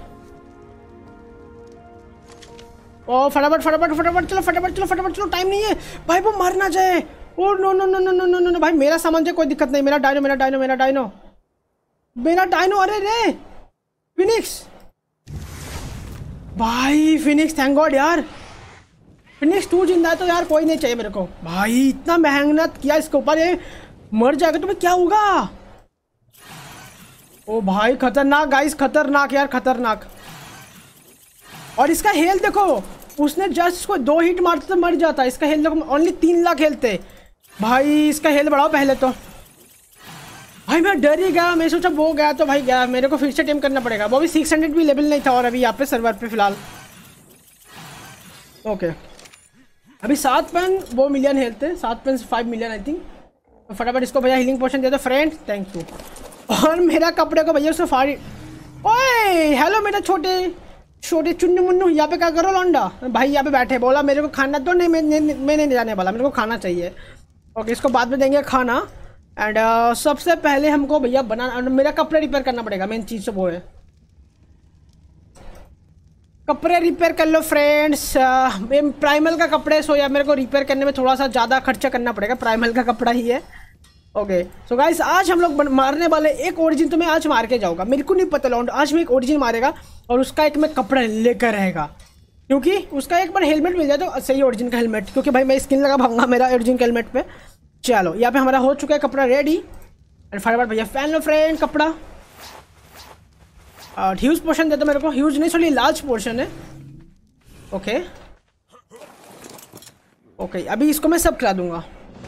ओ फटाफट फटाफट फटाफट चलो फटाफट चलो फटाफट चलो, टाइम नहीं है भाई, वो मार ना जाए। ओ no no no no no no no भाई, मेरा सामान से कोई दिक्कत नहीं, मेरा डायनो मेरा डायनो मेरा डायनो मेरा डायनो। अरे रे फिनिक्स भाई, फिनिक्स थैंक गॉड यार, फिनिक्स तू जिंदा है तो यार कोई नहीं चाहिए मेरे को भाई। इतना मेहनत किया इसके ऊपर, ये मर जाएगा तो मैं क्या होगा। ओ भाई खतरनाक गाइस, खतरनाक यार खतरनाक। और इसका हेल्थ देखो, उसने जस्ट इसको दो हिट मारते तो मर जाता, इसका हेल्थ देखो ओनली तीन लाख हेल्थ है भाई। इसका हेल्थ बढ़ाओ पहले तो भाई, मैं डर ही गया, मैं सोचा वो गया तो भाई गया, मेरे को फिर से टेम करना पड़ेगा। वो भी सिक्स हंड्रेड भी लेवल नहीं था और अभी यहाँ पे सर्वर पे फिलहाल। ओके अभी सात पॉइंट वो मिलियन हेल्थ है, सात point five million I think. तो फटाफट इसको भैया हीलिंग पोशन दे दो फ्रेंड, थैंक यू। और मेरा कपड़े को भैया उससे फाड़ी। ओए हेलो मेरा छोटे छोटे चुन्नू मुन्नू, यहाँ पे क्या करो लौंडा भाई, यहाँ पे बैठे, बोला मेरे को खाना तो नहीं, मैं मैं नहीं जाने वाला, मेरे को खाना चाहिए। ओके इसको बाद में देंगे खाना। एंड uh, सबसे पहले हमको भैया बना मेरा कपड़े रिपेयर करना पड़ेगा, मेन चीज़ तो वो है कपड़े रिपेयर कर लो फ्रेंड्स। uh, प्राइमल का कपड़े सो या मेरे को रिपेयर करने में थोड़ा सा ज़्यादा खर्चा करना पड़ेगा, प्राइमल का कपड़ा ही है। ओके सो गाइस आज हम लोग मारने वाले एक ओरिजिन, तो मैं आज मार के जाऊँगा, मेरे को नहीं पता लौंड, आज मैं एक ओरिजिन मारेगा और उसका एक मैं कपड़ा लेकर रहेगा, क्योंकि उसका एक बार हेलमेट मिल जाए तो सही ओरिजिन का हेलमेट, क्योंकि भाई मैं स्किन लगा भाऊंगा मेरा ओरिजिन के हेलमेट पे। चलो यहाँ पे हमारा हो चुका है कपड़ा रेडी। एंड फटाफट भैया फैन लो फ्रेंड कपड़ा। और ह्यूज पोर्शन दे दो मेरे को, ह्यूज नहीं सॉरी लार्ज पोर्शन है। ओके ओके अभी इसको मैं सब करा दूंगा।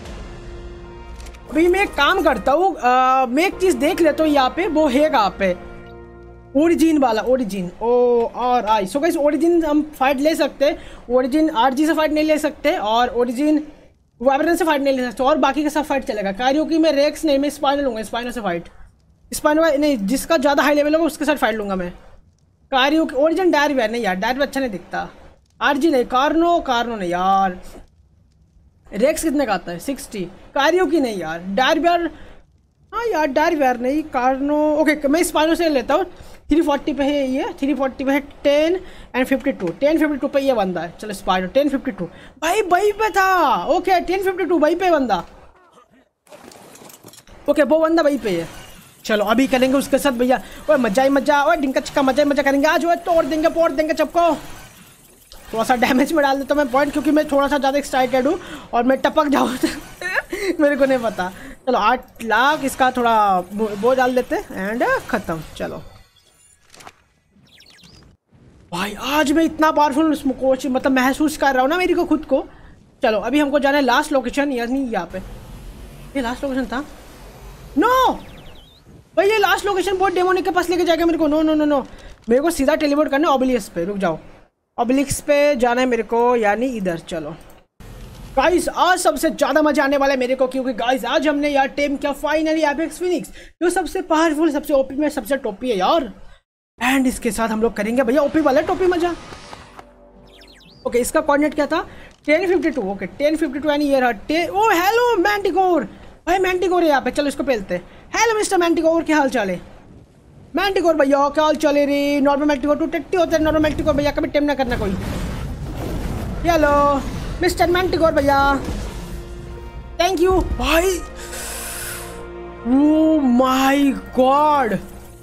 अभी मैं एक काम करता हूँ, मैं एक चीज़ देख लेता हूँ यहाँ पे, वो है कहाँ पे ओरिजिन वाला, ओरिजिन ओ और आई। सो गाइस ओरिजिन हम फाइट ले सकते हैं, ओरिजिन आरजी से फाइट नहीं ले सकते और ओरिजिन वाइब्रेंस से फाइट नहीं ले सकते, और बाकी का सब फाइट चलेगा। कार्यों की मैं रेक्स नहीं, मैं स्पाइनो लूँगा, स्पाइनो से फाइट, स्पाइनो नहीं जिसका ज़्यादा हाई लेवल होगा उसके साथ फाइट लूँगा मैं। कार्यों की ओरिजिन डायर वेयर नहीं यार, डायर वेयर अच्छा नहीं दिखता। आरजी नहीं, कार्नो कार्नो नहीं यार। रेक्स कितने का आता है? सिक्सटी। कार्यों की नहीं यार, डायर वेयर हाँ यार डायर वेयर नहीं, कार्नो ओके मैं स्पाइनो से लेता हूँ। थ्री फोर्टी पे है ये, थ्री फोर्टी पे है ten and fifty two, ten fifty two पे ये बंदा है। चलो स्पाइनो टेन फिफ्टी टू भाई वही पे था। ओके टेन फिफ्टी टू वही पे बंदा, ओके वो बंदा वही पे है। चलो अभी करेंगे उसके साथ भैया, ओए मजा ही मजा, ओए डिंका चिक्का मजा ही मजा करेंगे आज। वो तोड़ देंगे पोड़ देंगे सबको, थोड़ा सा डैमेज में डाल देता हूँ मैं पॉइंट, क्योंकि मैं थोड़ा सा ज़्यादा एक्साइटेड हूँ और मैं टपक जाऊँ मेरे को नहीं पता। चलो आठ लाख इसका थोड़ा वो डाल देते एंड ख़त्म। चलो भाई आज मैं इतना पावरफुल कोच मतलब महसूस कर रहा हूँ ना मेरी को खुद को। चलो अभी हमको जाना है लास्ट लोकेशन, यानी यहाँ पे ये लास्ट लोकेशन था। नो भाई ये लास्ट लोकेशन बहुत डेमोनिक के पास लेके जाएगा मेरे को। नो नो नो नो मेरे को सीधा टेलीपोर्ट करना है ओबेलिस्क पे। रुक जाओ, ओबेलिस्क पे जाना है मेरे को, यानी इधर। चलो गाइस आज सबसे ज़्यादा मजा आने वाला है मेरे को, क्योंकि गाइस आज हमने यार टेम किया फाइनली एपेक्स फिनिक्स, जो सबसे पावरफुल सबसे ओपी में सबसे टॉपी है यार। एंड इसके साथ हम लोग करेंगे भैया ओपी वाला टॉपी मजा। ओके इसका कोऑर्डिनेट क्या था? Ten fifty two. Okay ten fifty two यानी ये रहा टेन। ओ हेलो मैंटिकोर, भाई मैंटिकोर है यहाँ पे। चलो इसको पेलते हैं। हेलो मिस्टर मैंटिकोर, क्या हाल चाल है? मैंटिकोर भैया क्या हाल चाल है रे? नॉर्मल मैंटिकोर टू टेट्टी होते हैं, नॉर्मल मैंटिकोर भैया कभी टेम ना करना कोई। हेलो मिस्टर मैंटिकोर भैया, थैंक यू भाई। Oh my god.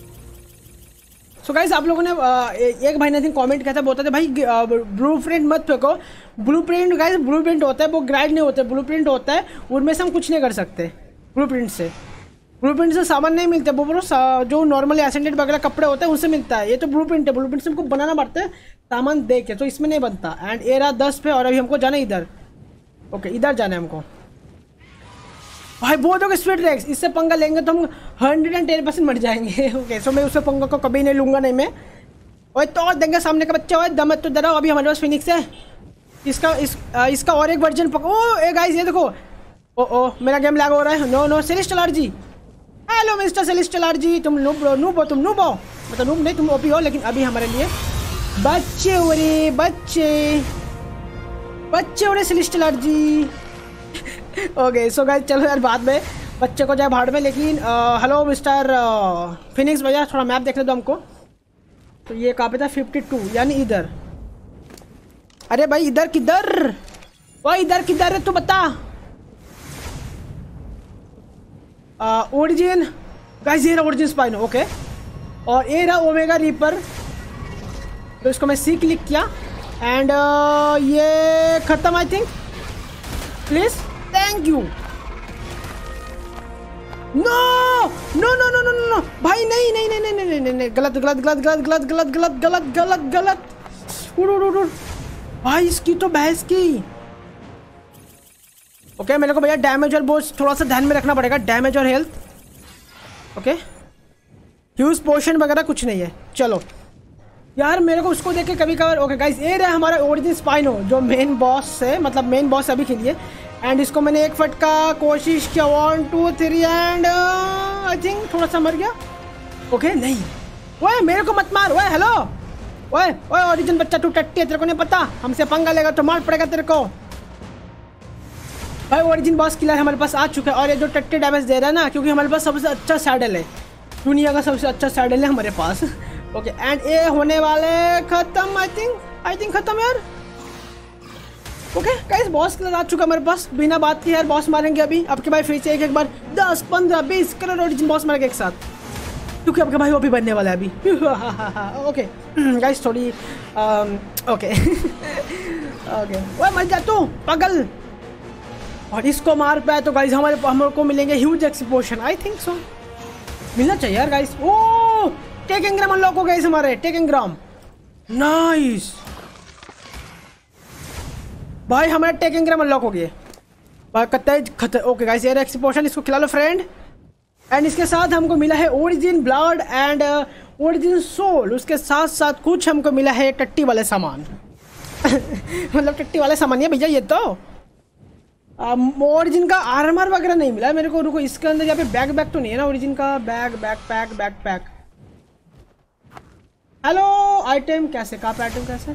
So guys आप लोगों ने एक भाई ने थिंक कमेंट किया था, बोलते थे भाई ब्लूप्रिंट मत फेंको। ब्लूप्रिंट गाइस ब्लूप्रिंट होता है, वो ग्राइड नहीं होता है, ब्लूप्रिंट होता है, उनमें से हम कुछ नहीं कर सकते। ब्लूप्रिंट से ब्लूप्रिंट से सामान नहीं मिलता, वो बोलो जो नॉर्मली एसेंडेंट वगैरह कपड़े होते हैं उनसे मिलता है। ये तो ब्लूप्रिंट है, ब्लूप्रिंट से हमको बनाना पड़ता है सामान दे के, तो इसमें नहीं बनता। एंड ए रहा दस पे और अभी हमको जाना है इधर। ओके इधर जाना है हमको भाई। बहुत हो गए स्पीड रेक्स, इससे पंगा लेंगे तो हम हंड्रेड एंड टेन परसेंट मर जाएंगे। ओके सो मैं उससे पंगा को कभी नहीं लूँगा, नहीं मैं। ओए तोड़ देंगे सामने का बच्चा, ओए दम तो डराओ। अभी हमारे पास फिनिक्स है, इसका इस आ, इसका और एक वर्जन पक। ओ ए गाइस ये देखो, ओ ओ मेरा गेम लैग हो रहा है। No no celestial RG, hello mister celestial RG, तुम नूब नूब हो, तुम नूब हो, मतलब नूब नहीं तुम ओपी हो, लेकिन अभी हमारे लिए बच्चे हो रे बच्चे बच्चे हो रे celestial RG. Okay so guys चलो यार बाद में बच्चे को जाए भाड़ में। लेकिन हेलो मिस्टर फिनिक्स भैया, थोड़ा मैप देख ले दो हमको। तो ये कहाँ पे था? फिफ्टी टू यानी इधर। अरे भाई इधर किधर? भाई इधर किधर है तू बता। ओरिजिन गाइस, ये रहा ओरिजिन स्पाइनो। ओके, और ये रहा ओमेगा रीपर। तो इसको मैं सी क्लिक किया एंड uh, ये खत्म I think. Please, thank you. No no no no no no no, नहीं नहीं नहीं नहीं नहीं नहीं नहीं गलत गलत गलत गलत गलत गलत गलत गलत गलत गलत उड़ उड़ उड़ उड़ भाई, इसकी तो भैंस की। ओके okay, मेरे को भैया डैमेज और बोझ थोड़ा सा ध्यान में रखना पड़ेगा। डैमेज और हेल्थ। ओके, ह्यूज पोशन वगैरह कुछ नहीं है। चलो यार, मेरे को उसको देख के कभी कभार। ओके गाइस, ये रहा हमारा ओरिजिन स्पाइनो जो मेन बॉस है, मतलब मेन बॉस अभी के लिए। एंड इसको मैंने एक फटका कोशिश किया, one two three and I think थोड़ा सा मर गया। ओके okay, नहीं, ओए मेरे को मत मार। ओए हेलो, ओए ओए ओरिजिन बच्चा, तू टट्टी है, तेरे को नहीं पता हमसे पंगा लेगा तो मार पड़ेगा तेरे को। भाई ओरिजिन बॉस किलर हमारे पास आ चुका है। और ये जो टट्टी डैमेज दे रहा है ना, क्योंकि हमारे पास सबसे अच्छा सैडल है, दुनिया का सबसे अच्छा सैडल है हमारे पास। ओके, एंड ये होने वाले खत्म आई थिंक आई थिंक खत्म यार। ओके गाइस, बॉस किलर आ चुका है हमारे पास। बिना बात की यार बॉस मारेंगे अभी। आपके भाई फिर से एक एक बार दस पंद्रह बीस करोड़ ओरिजिन बॉस मारेंगे एक साथ, क्योंकि आपका भाई वो भी बनने वाला है अभी। ओके गाइस, थोड़ी ओके ओके। ओए मर जा तू पागल। और इसको मार पाए तो गाइस हमारे हम को मिलेंगे huge explosion. I think so मिलना चाहिए यार गाइस। ओ टेक एंग्राम अनलॉक हो गए हमारे। टेक एंग्राम नाइस भाई, हमारे टेक एंग्राम अनलॉक हो गए भाई। कत्ते खतर। ओके गाइस, ये एक्सप्लोजन, इसको खिला लो फ्रेंड। एंड इसके साथ हमको मिला है origin blood and origin soul. उसके साथ साथ कुछ हमको मिला है टट्टी वाले सामान। मतलब टट्टी वाले सामान है भैया ये तो। ओरिजिन का आर्मर वगैरह नहीं मिला मेरे को। रुको, इसके अंदर यहाँ पे बैग बैग तो नहीं है ना ओरिजिन का? Bag bag pack bag pack. Hello item कैसे? कहाँ पे आइटम कैसे?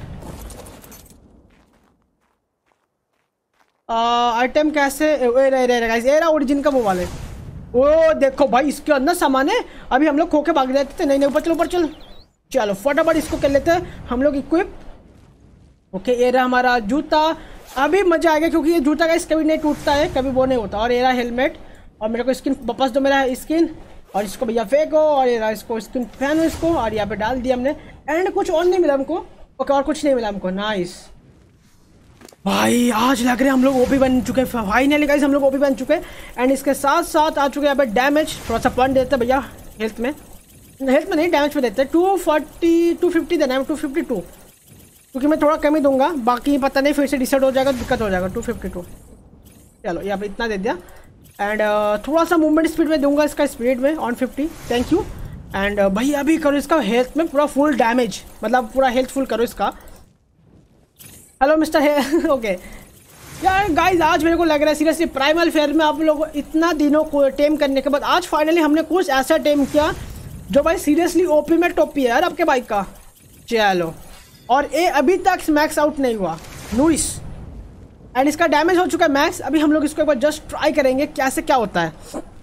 आइटम कैसे? रे रे रे गाइस, ये रहा ओरिजिन का वो वाले। ओ देखो भाई, इसके अंदर सामान है। अभी हम लोग खो के भाग जाते थे। नहीं नहीं, ऊपर चलो ऊपर चलो। चलो फटाफट इसको कर लेते हैं हम लोग इक्विप। ओके, ये रहा हमारा जूता। अभी मजा आएगा क्योंकि ये जूता का कभी नहीं टूटता है, कभी वो नहीं होता। और ये रहा हेलमेट। और मेरे को स्किन वापस दो, मेरा स्किन। और इसको भैया फेंको। और ये रहा इसको स्किन पहनो इसको। और यहाँ पे डाल दिया हमने। एंड कुछ और नहीं मिला हमको। ओके, और कुछ नहीं मिला हमको। नाइस भाई, आज लग रहे हैं हम लोग ओपी बन चुके हैं फाइनली गाइस। हम लोग ओपी बन चुके हैं। एंड इसके साथ साथ आ चुके हैं यहाँ पे डैमेज। थोड़ा सा पॉइंट देते हैं भैया हेल्थ में। हेल्थ में नहीं, डैमेज में देते हैं। टू फोर्टी टू फिफ्टी देना है, टू फिफ्टी टू, क्योंकि मैं थोड़ा कम ही दूंगा। बाकी पता नहीं फिर से डिसाइड हो जाएगा, दिक्कत हो जाएगा। टू फिफ्टी टू, चलो यहाँ पे इतना दे दिया। एंड uh, थोड़ा सा मूवमेंट स्पीड में दूंगा इसका, स्पीड में on fifty. Thank you. And uh, भाई अभी करो इसका हेल्थ में पूरा फुल डैमेज, मतलब पूरा हेल्थ फुल करो इसका। हेलो मिस्टर है। ओके यार गाइस, आज मेरे को लग रहा है सीरियसली प्राइमल फेयर में आप लोगों को इतना दिनों को टेम करने के बाद आज फाइनली हमने कुछ ऐसा टेम किया जो भाई सीरियसली ओपी में टॉपी है यार आपके बाइक का। चलो, और ये अभी तक मैक्स आउट नहीं हुआ। नूइस। एंड इसका डैमेज हो चुका है मैक्स। अभी हम लोग इसको एक बार जस्ट ट्राई करेंगे कैसे क्या होता है,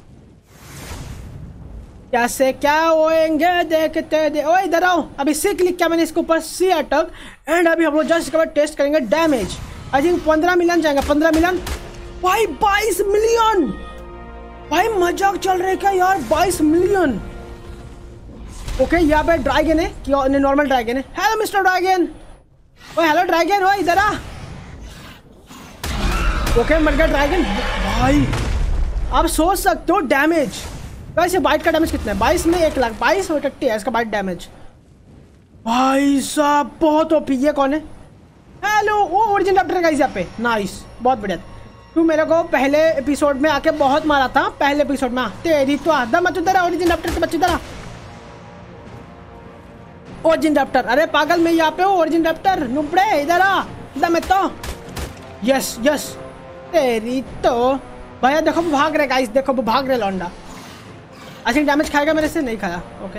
कैसे क्या होएंगे देखते दे। ओए इधर आओ। अभी सी क्लिक किया मैंने इसके ऊपर, सी अटक। एंड अभी हम लोग जस्ट इसके बाद टेस्ट करेंगे डैमेज। आई थिंक पंद्रह मिलियन जाएगा। पंद्रह मिलियन भाई, बाईस मिलियन भाई, मजाक चल रहा है क्या यार? बाईस मिलियन। ओके, यहाँ पे ड्रैगन है कि नॉर्मल ड्रैगन है? Hello mister dragon. ओए हेलो ड्रैगन, ओए इधर आ। ओके, मर गया ड्रैगन भाई। आप सोच सकते हो डैमेज वैसे बाइट का डैमेज कितना है? बाईस में एक लाख, बाईस और टट्टी है इसका बाइट डैमेज। भाई साहब बहुत ओपी। ये कौन है? हेलो, वो ओरिजिन रैप्टर गाइस यहाँ पे। नाइस, बहुत बढ़िया। तू मेरे को पहले एपिसोड में आके बहुत मारा था, पहले एपिसोड में। तेरी तो आधा मत उधर। ओरिजिन रैप्टर के बच्चे इधर। ओरिजिन रैप्टर, अरे पागल मैं यहाँ पे हूँ। ओरिजिन रैप्टर नुबड़े इधर आ। इधर मैं तो यस यस। तेरी तो भैया देखो वो भाग रहे गाइस, देखो वो भाग रहे लौंडा। आई थिंक डैमेज खाएगा मेरे से, नहीं खाया। ओके,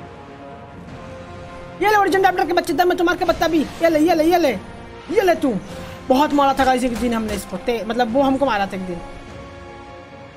ये ले ओरिजिन रैप्टर के बच्चे। मैं तुम्हारे के बत्ता भी। ये ले ये ले ये ले ये ले। तू बहुत मारा था गाइस एक दिन हमने इसको, मतलब वो हमको मारा था एक दिन। हाँ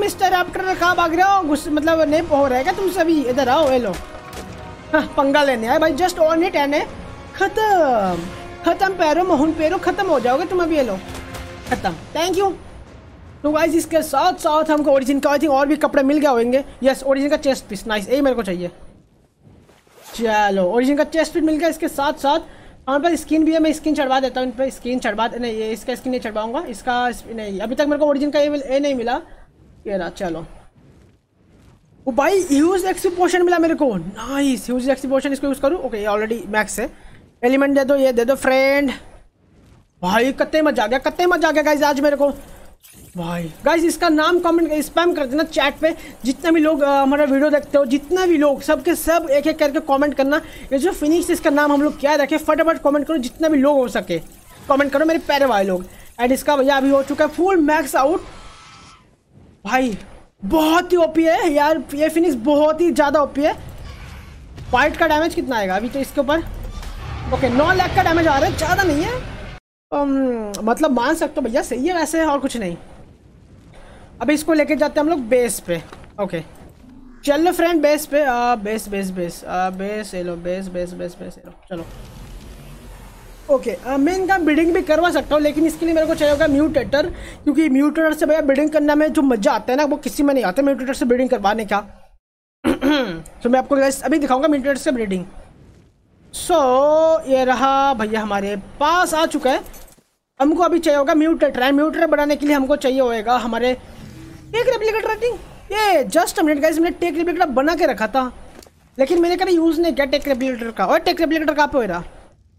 मिस्टर रैप्टर, कहाँ भाग रहे हो? गुस्से मतलब नहीं हो रहा है क्या तुम सभी? इधर आओ, ये लो। हाँ, पंगा लेने आए भाई। जस्ट ऑन इट एंड खत्म खत्म पैरो मोहन पैरो, खत्म हो जाओगे तुम अभी। ये लो, खत्म। Thank you. तो गाइस इसके साथ साथ हमको ओरिजिन का आई थिंक और भी कपड़े मिल गए होंगे। यस, ओरिजिन का चेस्ट पीस, नाइस, यही मेरे को चाहिए। चलो, ओरिजिन का चेस्ट पीस मिल गया। इसके साथ साथ हमारे पास स्किन भी है, मैं स्किन चढ़वा देता हूँ इन पर। स्किन चढ़वा नहीं, ये इसका स्किन नहीं चढ़वाऊंगा, इसका नहीं, अभी तक मेरे को ओरिजिन का ये नहीं मिला। ये रहा, चलो। ओ भाई, ह्यूज एक्सपी पोशन मिला मेरे को, नाइस। ह्यूज एक्सपी पोशन, इसको यूज करूँ? ओके, ऑलरेडी मैक्स है। एलिमेंट दे दो, ये दे दो फ्रेंड। भाई कत्ते मजा आ गया, कत्ते मजा आ गया गाइज आज मेरे को भाई। गाइज इसका नाम कमेंट स्पैम कर देना चैट पे, जितना भी लोग हमारा वीडियो देखते हो, जितना भी लोग, सबके सब एक एक करके कमेंट करना। ये जो फिनिक्स, इसका नाम हम लोग क्या रखें, फटाफट कमेंट करो, जितना भी लोग हो सके कमेंट करो मेरे प्यारे भाई लोग। एंड इसका भैया अभी हो चुका है फुल मैक्स आउट। भाई बहुत ही ओपी है यार, ये फिनिक्स बहुत ही ज़्यादा ओपी है। फाइट का डैमेज कितना आएगा अभी तो इसके ऊपर? ओके, नौ लाख का डैमेज आ रहा है, ज़्यादा नहीं है। um, मतलब मान सकते हो भैया, सही है वैसे, और कुछ नहीं। अभी इसको लेके जाते हैं हम लोग बेस पे। ओके चलो फ्रेंड, बेस पे आ, बेस बेस बेस आ, बेस ये लो, बेस बेस बेस बेस ये लो, चलो। ओके आ, मैं इनका बिल्डिंग भी करवा सकता हूँ, लेकिन इसके लिए मेरे को चाहिए होगा म्यूटेटर, क्योंकि म्यूटेटर से भैया बिल्डिंग करने में जो मजा आता है ना, वो किसी में नहीं आता म्यूटेटर से बिल्डिंग करवाने का। तो मैं आपको अभी दिखाऊंगा म्यूटेटर से बिल्डिंग। सो so, ये रहा भैया, हमारे पास आ चुका है। हमको अभी चाहिए होगा म्यूटेटर। म्यूटेटर बनाने के लिए हमको चाहिए होगा हमारे टेक रेप्लिकेटर राइटिंग। ये जस्ट अ मिनट गाइस, मैंने टेक रेप्लिकेटर बना के रखा था, लेकिन मैंने कभी यूज़ नहीं किया टेक रेप्लिकेटर का। और टेक रेप्लिकेटर कहाँ पे हो रहा?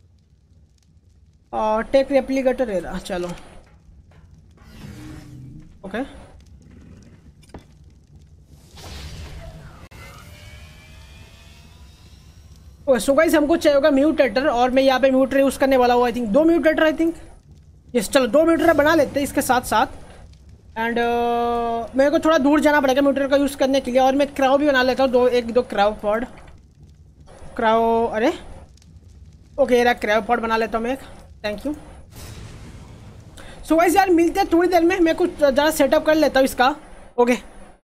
और टेक रेप्लिकेटर है रहा, चलो। ओके सो गाइस हमको चाहिए होगा म्यूटेटर, और मैं यहाँ पे म्यूटेटर यूज़ करने वाला हूँ। आई थिंक दो म्यूटेटर, आई थिंक यस, चलो दो म्यूटेटर बना लेते हैं इसके साथ साथ। एंड uh, मेरे को थोड़ा दूर जाना पड़ेगा म्यूटेटर का यूज़ करने के लिए, और मैं क्राउ भी बना लेता हूँ, दो एक दो क्राउ पॉड। क्राउ, अरे ओके यार, क्राउ पॉड बना लेता हूँ मैं एक, थैंक यू। सो गाइस यार मिलते हैं थोड़ी देर में, मैं कुछ ज़्यादा सेटअप कर लेता हूँ इसका। ओके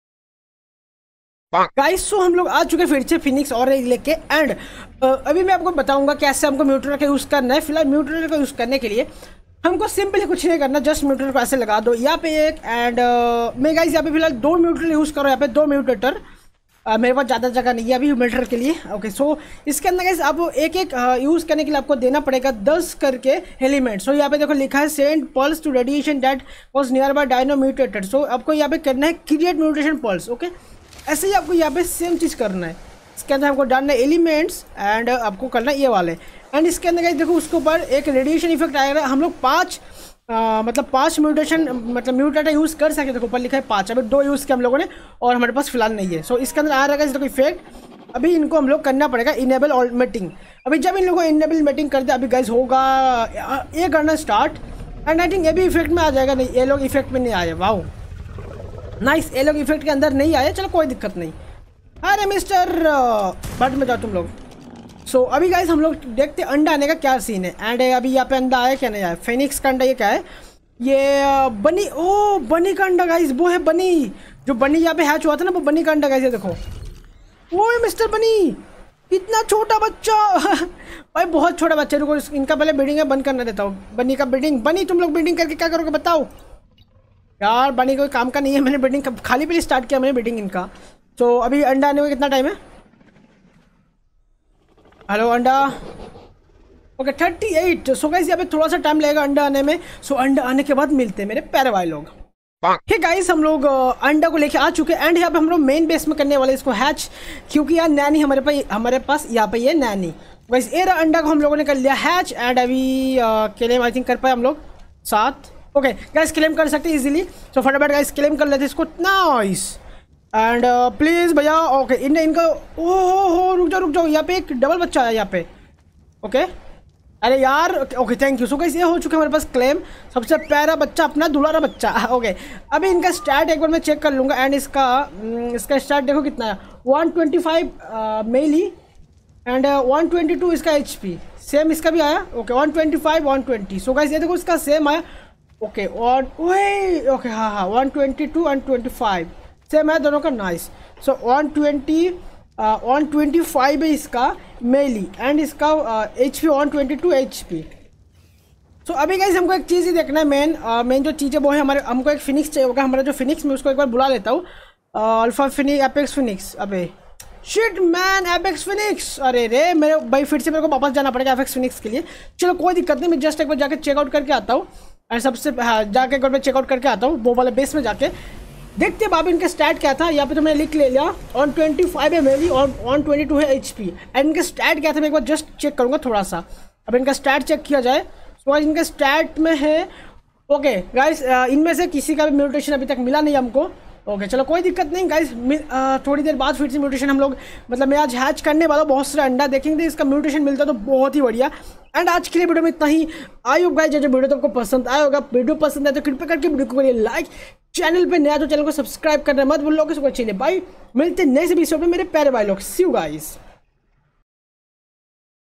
गाइस, सो हम लोग आ चुके फिर से फिनिक्स और लेके। एंड uh, अभी मैं आपको बताऊंगा कैसे हमको म्यूटेटर का यूज़ करना है। फिलहाल म्यूटेटर का यूज़ करने के लिए हमको सिंपली कुछ नहीं करना, जस्ट म्यूटेटर को ऐसे लगा दो यहाँ पे एक। एंड uh, मैं गाइस यहाँ पे फिलहाल दो म्यूटेटर यूज़ करो, यहाँ पे दो म्यूटेटर। uh, मेरे पास ज़्यादा जगह नहीं है अभी म्यूटेटर के लिए। ओके सो इसके अंदर गाइस आपको एक एक यूज़ uh, करने के लिए आपको देना पड़ेगा दस करके एलिमेंट। सो so, यहाँ पे देखो लिखा है send pulse to radiation that was near by dino mutated. So आपको यहाँ पे करना है क्रिएट म्यूटेशन पल्स। ओके ऐसे ही आपको यहाँ पे सेम चीज़ करना है। इसके अंदर हमको डालना है एलिमेंट्स, एंड आपको करना है ये वाले। एंड इसके अंदर गाइस देखो उसके ऊपर एक रेडिएशन इफेक्ट आएगा। हम लोग पाँच आ, मतलब पाँच म्यूटेशन मतलब म्यूटेटर यूज़ कर सकते। देखो ऊपर लिखा है पाँच, अभी दो यूज़ किया हम लोगों ने और हमारे पास फिलहाल नहीं है। सो so, इसके अंदर आ रहा है देखो इफेक्ट। अभी इनको हम लोग करना पड़ेगा इनेबल ऑल मीटिंग। अभी जब इन लोगों को इनेबल मीटिंग कर दिया, अभी गाइस होगा ये करना स्टार्ट। एंड आई थिंक ये भी इफेक्ट में आ जाएगा। नहीं, ये लोग इफेक्ट में नहीं आए। वाओ नाइस, ये लोग इफेक्ट के अंदर नहीं आए, चलो कोई दिक्कत नहीं। अरे मिस्टर बट में जाओ तुम लोग। सो so, अभी गाइस हम लोग देखते हैं अंडा आने का क्या सीन है। एंड अभी यहाँ पे अंडा आया क्या नहीं आया? फिनिक्स का अंडा ये क्या है? ये बनी, ओ बनी का अंडा गाइस, वो है बनी, जो बनी यहाँ पे हैच हुआ था ना, वो बनी का अंडा गाइस। ये देखो वो है मिस्टर बनी, इतना छोटा बच्चा। भाई बहुत छोटा बच्चा। रुको इनका पहले बिल्डिंग बंद करना देता हूँ। बनी का बिल्डिंग, बनी तुम लोग बिल्डिंग करके क्या करोगे बताओ यार? बनी कोई काम का नहीं है। मैंने बिल्डिंग खाली पे स्टार्ट किया मैंने बिल्डिंग इनका। तो अभी अंडा आने में कितना टाइम है? हेलो अंडा। Okay thirty eight. So guys यहाँ पे थोड़ा सा टाइम लगेगा अंडा आने में। सो so, अंडा आने के बाद मिलते हैं मेरे प्यारे भाई लोग। ठीक गाइस हम लोग अंडा को लेके आ चुके हैं। एंड यहाँ पे हम लोग मेन बेस में करने वाले इसको हैच, क्योंकि यार नैनी हमारे पास हमारे पास यहाँ पे ये नैनी। गाइस ये अंडा को हम लोगों ने कर लिया हैच। एंड अभी क्लेम आई थिंक कर पाए हम लोग सात। ओके गाइस क्लेम कर सकते हैं इजीली। सो फटाफट गाइस क्लेम कर लेते इसको। नाइस। एंड प्लीज़ भैया। ओके इन इनका ओहो हो रुक जाओ रुक जाओ, यहाँ पे एक डबल बच्चा है यहाँ पे। ओके अरे यार okay thank you. So guys ये हो चुका है हमारे पास क्लेम, सबसे प्यारा बच्चा अपना दुलारा बच्चा। ओके अभी इनका स्टैट एक बार मैं चेक कर लूँगा। एंड इसका इसका स्टैट देखो कितना है, one twenty five melee and one twenty two इसका एच पी। सेम इसका भी आया। Okay one twenty five one twenty. So guys ये देखो इसका सेम आया। ओके और ओए ओके हाँ हाँ one twenty two and twenty five. Same है दोनों का, nice. So one twenty one twenty five है इसका मेली एंड इसका H P one twenty two H P. So अभी गाइस हमको एक चीज़ ही देखना है, मेन मेन जो चीज़ है वो है हमारे, हमको एक फिनिक्स चाहिए होगा। हमारा जो फिनिक्स मैं उसको एक बार बुला लेता हूँ, अल्फा फिनिक्स एपेक्स फिनिक्स। अबे शिट मैन, एपेक्स फिनिक्स, अरे रे मेरे भाई फिर से मेरे को वापस जाना पड़ेगा एपेक्स फिनिक्स के लिए। चलो कोई दिक्कत नहीं, मैं जस्ट एक बार जाके चेकआउट करके आता हूँ एंड सबसे हाँ जाके एक बार मैं चेकआउट करके आता हूँ वो वाले बेस में जाके। देखते हैं बाबी इनका स्टैट क्या था। यहाँ पे तो मैंने लिख ले लिया वन ट्वेंटी फाइव है मेरी और वन ट्वेंटी टू है एच पी एंड इनका स्टैट क्या था मैं एक बार जस्ट चेक करूँगा थोड़ा सा। अब इनका स्टैट चेक किया जाए तो आज इनका स्टैट में है, ओके गाइस इनमें से किसी का भी म्यूटेशन अभी तक मिला नहीं हमको। ओके चलो कोई दिक्कत नहीं गाइस, थोड़ी देर बाद फिर से म्यूटेशन हम लोग, मतलब मैं आज हैच करने वाला बहुत सारा अंडा देखेंगे, इसका म्यूटेशन मिलता तो बहुत ही बढ़िया। एंड आज के लिए वीडियो में इतना ही। आई होप गाइस जो वीडियो तुमको पसंद आया होगा, वीडियो पसंद आए तो कृपया करके वीडियो को करिए लाइक, चैनल पे नया तो चैनल को सब्सक्राइब करना मत भूल लोगे। चलिए बाय, मिलते हैं नेक्स्ट एपिसोड में मेरे प्यारे भाई लोग, सी यू गाइस।